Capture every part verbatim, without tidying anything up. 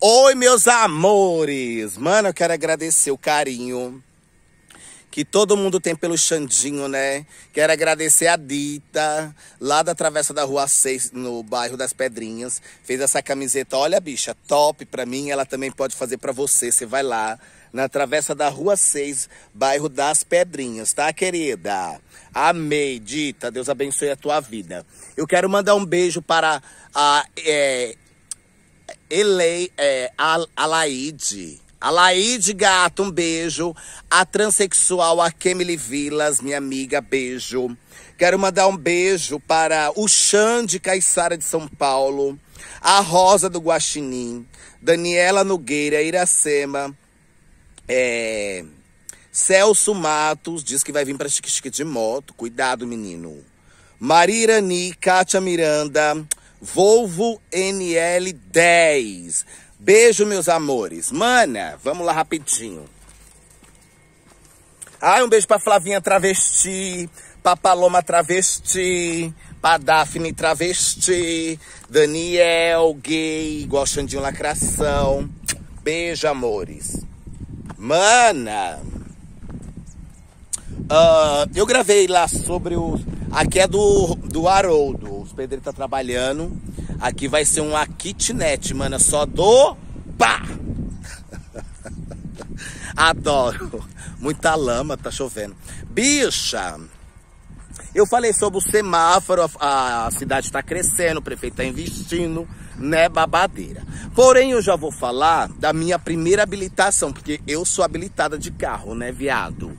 Oi, meus amores! Mano, eu quero agradecer o carinho que todo mundo tem pelo Xandinho, né? Quero agradecer a Dita, lá da Travessa da Rua seis, no bairro das Pedrinhas. Fez essa camiseta, olha, bicha, top pra mim. Ela também pode fazer pra você. Você vai lá, na Travessa da Rua seis, bairro das Pedrinhas, tá, querida? Amei, Dita. Deus abençoe a tua vida. Eu quero mandar um beijo para a... É, Elei, é, a, a Laide. A Laide, gato, um beijo. A transexual, a Kemily Vilas, minha amiga, beijo. Quero mandar um beijo para o Xande Caiçara de São Paulo. A Rosa do Guaxinim. Daniela Nogueira, Iracema. É, Celso Matos, diz que vai vir para Chique-Chique de moto. Cuidado, menino. Maria Irani, Kátia Miranda. Volvo N L dez. Beijo, meus amores. Mana, vamos lá rapidinho. Ai, um beijo pra Flavinha Travesti, pra Paloma Travesti, pra Daphne Travesti, Daniel Gay, igual Xandinho Lacração. Beijo, amores. Mana, uh, eu gravei lá sobre o... Aqui é do, do Haroldo. Os pedreiros tá trabalhando. Aqui vai ser uma kitnet, mano. Só do pá. Adoro. Muita lama, tá chovendo. Bicha, eu falei sobre o semáforo. A, a cidade tá crescendo, o prefeito tá investindo, né, babadeira. Porém, eu já vou falar da minha primeira habilitação, porque eu sou habilitada de carro, né, viado?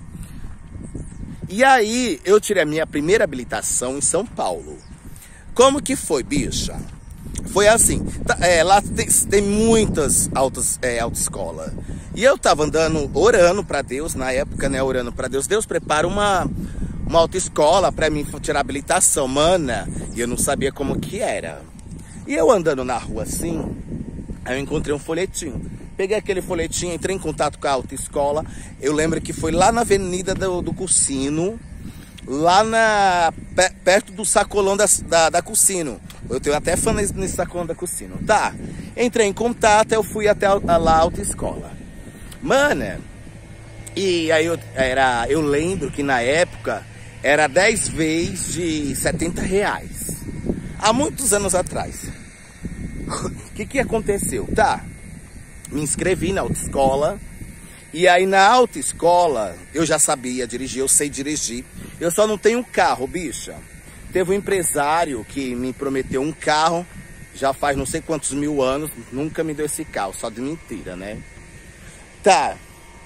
E aí, eu tirei a minha primeira habilitação em São Paulo. Como que foi, bicha? Foi assim, tá, é, lá tem, tem muitas autos, é, autoescolas. E eu tava andando, orando pra Deus, na época, né, orando pra Deus. Deus prepara uma, uma autoescola pra mim tirar habilitação, mana. E eu não sabia como que era. E eu andando na rua assim, aí eu encontrei um folhetinho. Peguei aquele folhetinho, entrei em contato com a autoescola. Eu lembro que foi lá na Avenida do, do Cursino, lá na, perto do sacolão da, da, da Cursino. Eu tenho até fã nesse, nesse sacolão da Cursino. Tá, entrei em contato, eu fui até a, a, lá a autoescola. Mana, e aí eu, era, eu lembro que na época era dez vezes de setenta reais. Há muitos anos atrás. O que que aconteceu? Tá. Me inscrevi na autoescola. E aí na autoescola eu já sabia dirigir, eu sei dirigir. Eu só não tenho um carro, bicha. Teve um empresário que me prometeu um carro, já faz não sei quantos mil anos, nunca me deu esse carro, só de mentira, né? Tá.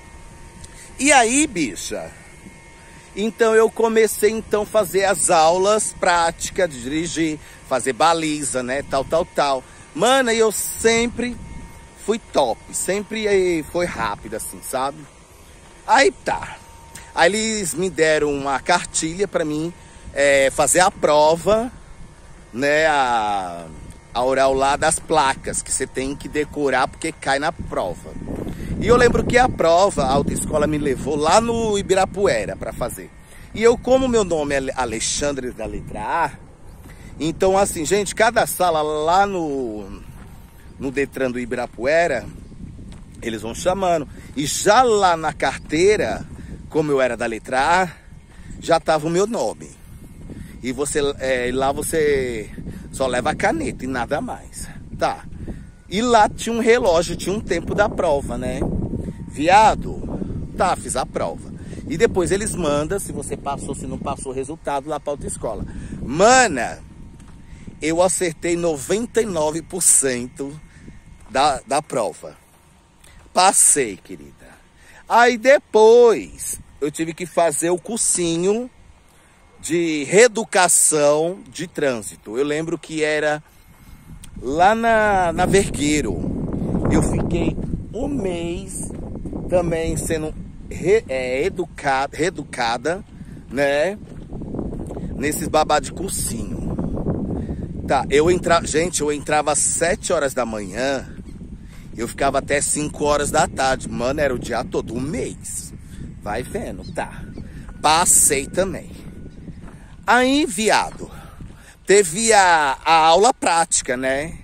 E aí, bicha, então eu comecei então a fazer as aulas práticas de dirigir, fazer baliza, né, tal, tal, tal. Mano, eu sempre... fui top, sempre foi rápido assim, sabe? Aí tá. Aí eles me deram uma cartilha pra mim é, fazer a prova, né? A, a oral lá das placas, que você tem que decorar porque cai na prova. E eu lembro que a prova, a autoescola me levou lá no Ibirapuera pra fazer. E eu, como meu nome é Alexandre da letra A, então assim, gente, cada sala lá no... no Detran do Ibirapuera, eles vão chamando. E já lá na carteira, como eu era da letra A, já tava o meu nome. E você, é, lá você só leva a caneta e nada mais. Tá. E lá tinha um relógio, tinha um tempo da prova, né? Viado, tá, fiz a prova. E depois eles mandam, se você passou, se não passou, o resultado lá pra autoescola. Mana, eu acertei noventa e nove por cento Da, da prova. Passei, querida. Aí depois eu tive que fazer o cursinho de reeducação de trânsito. Eu lembro que era lá na, na Vergueiro. Eu fiquei um mês também sendo re, é, educada, reeducada, né? Nesses babá de cursinho. Tá, eu entrava, gente, eu entrava às sete horas da manhã. Eu ficava até cinco horas da tarde. Mano, era o dia todo, um mês. Vai vendo, tá. Passei também. Aí, viado, teve a, a aula prática, né?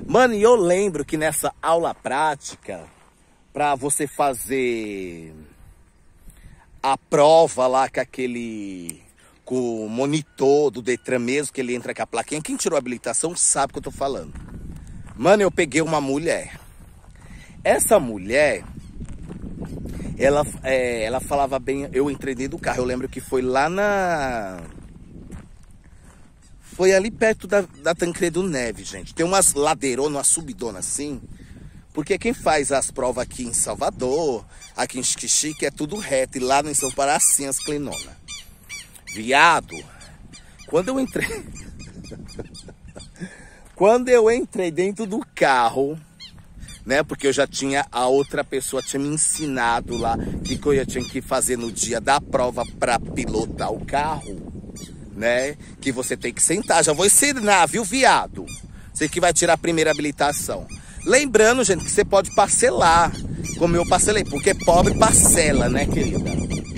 Mano, e eu lembro que nessa aula prática, pra você fazer a prova lá com aquele, com o monitor do Detran mesmo, que ele entra com a plaquinha, quem tirou a habilitação sabe o que eu tô falando. Mano, eu peguei uma mulher. Essa mulher, ela, é, ela falava bem, eu entrei dentro do carro, eu lembro que foi lá na... Foi ali perto da, da Tancredo Neves, gente. Tem umas ladeironas, umas subidonas assim. Porque quem faz as provas aqui em Salvador, aqui em Xique-Xique, é tudo reto. E lá em São Pará, assim, as clinonas. Viado, quando eu entrei... quando eu entrei dentro do carro, né? Porque eu já tinha... A outra pessoa tinha me ensinado lá que eu tinha que fazer no dia da prova para pilotar o carro. Né? Que você tem que sentar. Já vou ensinar, viu, viado? Você que vai tirar a primeira habilitação. Lembrando, gente, que você pode parcelar, como eu parcelei, porque pobre parcela, né, querida?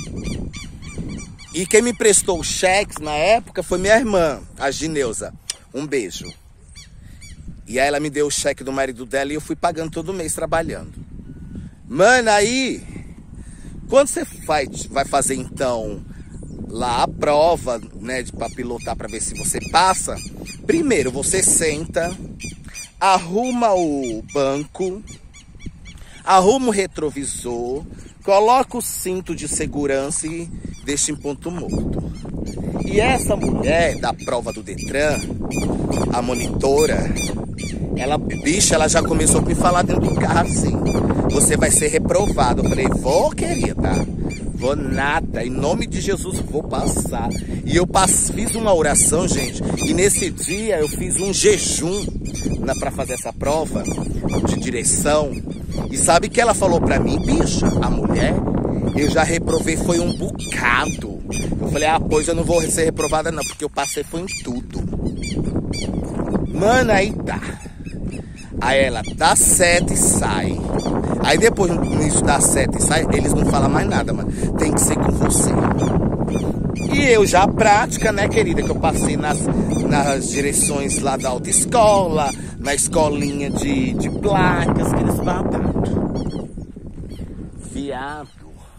E quem me prestou os cheques na época foi minha irmã, a Gineuza. Um beijo. E aí ela me deu o cheque do marido dela e eu fui pagando todo mês trabalhando. Mano, aí, quando você vai, vai fazer, então... lá a prova, né, para pilotar, para ver se você passa. Primeiro você senta, arruma o banco, arruma o retrovisor, coloca o cinto de segurança e deixa em ponto morto. E essa mulher da prova do Detran, a monitora, ela, bicha, ela já começou a me falar dentro do carro assim: você vai ser reprovado. Eu falei: vou, querida. Vou nada, em nome de Jesus vou passar. E eu pass... fiz uma oração, gente, e nesse dia eu fiz um jejum para fazer essa prova de direção. E sabe o que ela falou pra mim, bicha? A mulher, eu já reprovei, foi um bocado. Eu falei: ah, pois eu não vou ser reprovada não, porque eu passei foi em tudo. Mano, aí tá. Aí ela dá sete e sai. Aí depois, nisso dá sete e sai, eles não falam mais nada, mano. Tem que ser com você. E eu já prática, né, querida? Que eu passei nas, nas direções lá da autoescola, na escolinha de, de placas, que eles babado. Viado.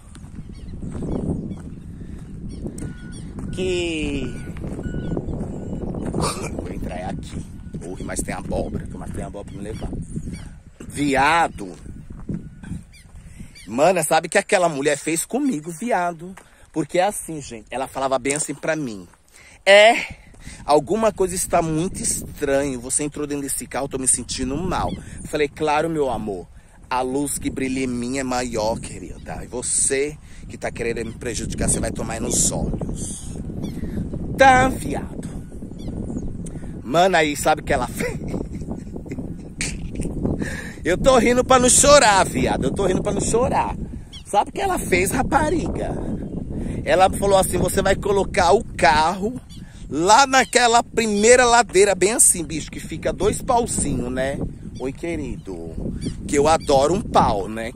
Que... Vou entrar aqui. Porra, mas tem abóbora, mas tem abóbora pra me levar. Viado. Mano, sabe o que aquela mulher fez comigo, viado? Porque é assim, gente, ela falava bem assim pra mim: é, alguma coisa está muito estranha, você entrou dentro desse carro, eu tô me sentindo mal. Falei: claro, meu amor, a luz que brilha em mim é maior, querida. E você que tá querendo me prejudicar, você vai tomar aí nos olhos. Tá, viado. Mano, aí sabe o que ela fez? Eu tô rindo pra não chorar, viado. Eu tô rindo pra não chorar. Sabe o que ela fez, rapariga? Ela falou assim: você vai colocar o carro lá naquela primeira ladeira, bem assim, bicho, que fica dois pauzinhos, né? Oi, querido. Que eu adoro um pau, né?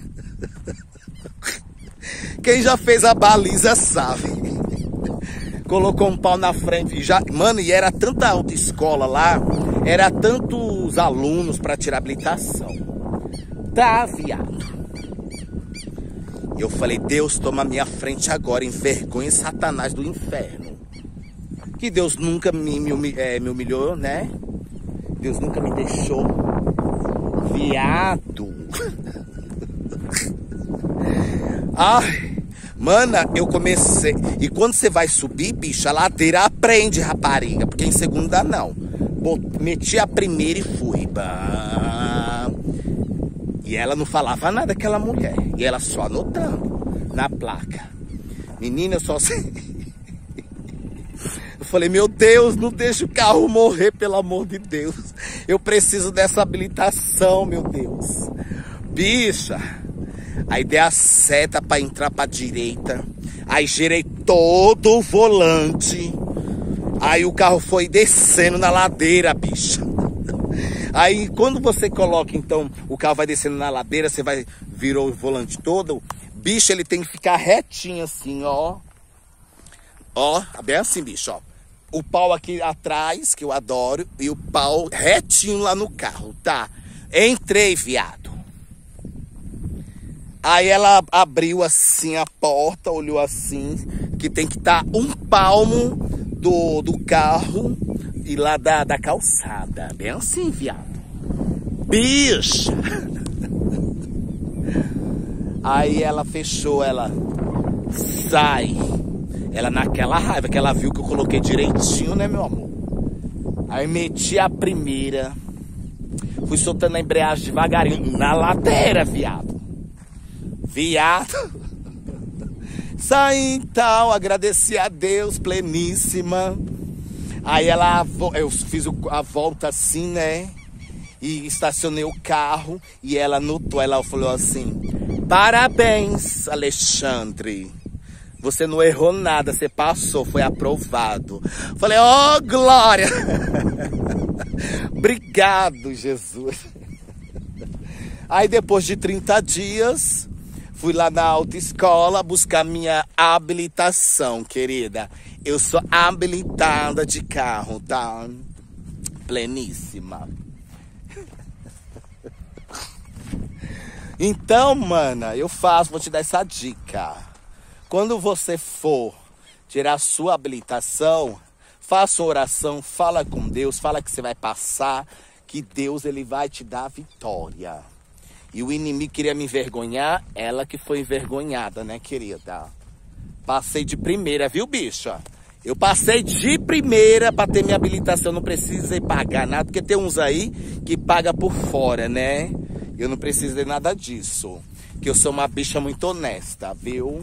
Quem já fez a baliza sabe. Colocou um pau na frente. Já... Mano, e era tanta autoescola lá. Era tantos alunos para tirar habilitação. Tá, viado. Eu falei: Deus, toma minha frente agora, envergonha Satanás do inferno. Que Deus nunca me, me, é, me humilhou, né? Deus nunca me deixou. Viado. Ai, mana, eu comecei. E quando você vai subir, bicho, a ladeira aprende, rapariga. Porque em segunda não. Meti a primeira e fui. Bah. E ela não falava nada, aquela mulher. E ela só anotando na placa. Menina, eu só sei. Eu falei: meu Deus, não deixa o carro morrer, pelo amor de Deus. Eu preciso dessa habilitação, meu Deus. Bicha. Aí dei a seta pra entrar pra direita. Aí girei todo o volante. Aí o carro foi descendo na ladeira, bicha. Aí quando você coloca, então, o carro vai descendo na ladeira, você vai, virou o volante todo. Bicho, ele tem que ficar retinho assim, ó. Ó, bem assim, bicho, ó. o pau aqui atrás, que eu adoro, e o pau retinho lá no carro, tá? Entrei, viado. Aí ela abriu assim a porta, olhou assim, que tem que estar um palmo do, do carro e lá da, da calçada. Bem assim, viado. Bicha! Aí ela fechou, ela sai. Ela naquela raiva, que ela viu que eu coloquei direitinho, né, meu amor? Aí meti a primeira. Fui soltando a embreagem devagarinho na ladeira, viado. Viado. Saí então, agradeci a Deus, pleníssima. Aí ela, eu fiz a volta assim, né? E estacionei o carro. E ela notou, ela falou assim: parabéns, Alexandre. Você não errou nada, você passou, foi aprovado. Falei, oh, glória! Obrigado, Jesus. Aí depois de trinta dias, fui lá na autoescola buscar minha habilitação, querida. Eu sou habilitada de carro, tá? Pleníssima. Então, mana, eu faço, vou te dar essa dica. Quando você for tirar a sua habilitação, faça uma oração, fala com Deus, fala que você vai passar, que Deus ele vai te dar a vitória. E o inimigo queria me envergonhar, ela que foi envergonhada, né, querida? Passei de primeira, viu, bicha? Eu passei de primeira para ter minha habilitação, não precisei pagar nada, porque tem uns aí que paga por fora, né? Eu não precisei nada disso. Que eu sou uma bicha muito honesta, viu?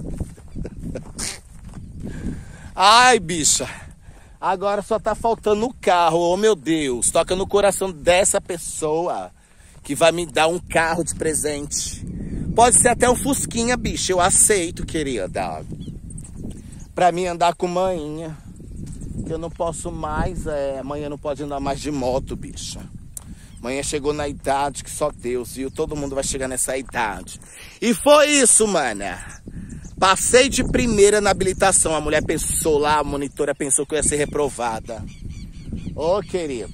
Ai, bicha. Agora só tá faltando o carro. Oh, meu Deus. Toca no coração dessa pessoa que vai me dar um carro de presente. Pode ser até um fusquinha, bicha. Eu aceito, querida. Pra mim andar com manhinha. Que eu não posso mais. É, amanhã não pode andar mais de moto, bicha. Amanhã chegou na idade que só Deus viu. Todo mundo vai chegar nessa idade. E foi isso, mana. Passei de primeira na habilitação. A mulher pensou lá, a monitora pensou que eu ia ser reprovada. Ô, oh, querida.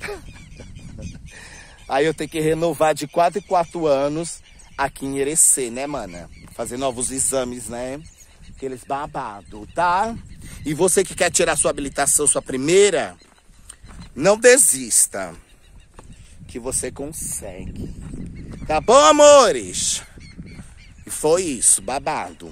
Aí eu tenho que renovar de quatro em quatro anos aqui em Irecê, né, mana? Fazer novos exames, né? Aqueles babados, tá? E você que quer tirar sua habilitação, sua primeira, não desista. Que você consegue. Tá bom, amores? E foi isso, babado.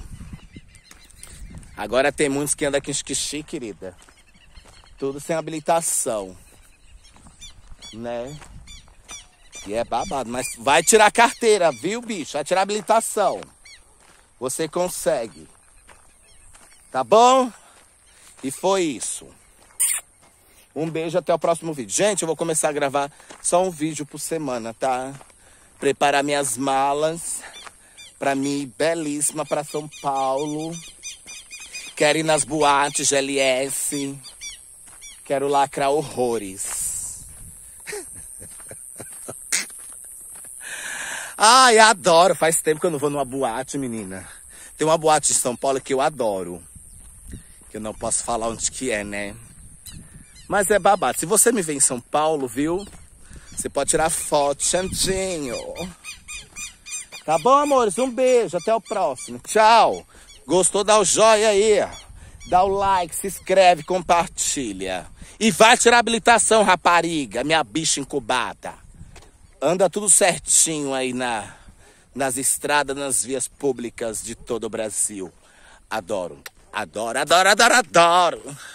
Agora tem muitos que andam aqui em Esquixi, querida. Tudo sem habilitação. Né? E é babado. Mas vai tirar a carteira, viu, bicho? Vai tirar a habilitação. Você consegue. Tá bom? E foi isso. Um beijo, até o próximo vídeo. Gente, eu vou começar a gravar só um vídeo por semana, tá? Preparar minhas malas pra mim ir belíssima pra São Paulo. Quero ir nas boates G L S. Quero lacrar horrores. Ai, adoro. Faz tempo que eu não vou numa boate, menina. Tem uma boate em São Paulo que eu adoro. Que eu não posso falar onde que é, né? Mas é babado. Se você me vê em São Paulo, viu? Você pode tirar foto, Xandinho. Tá bom, amores? Um beijo. Até o próximo. Tchau. Gostou? Dá o joinha aí. Dá o like, se inscreve, compartilha. E vai tirar a habilitação, rapariga. Minha bicha incubada. Anda tudo certinho aí na, nas estradas, nas vias públicas de todo o Brasil. Adoro. Adoro, adoro, adoro, adoro.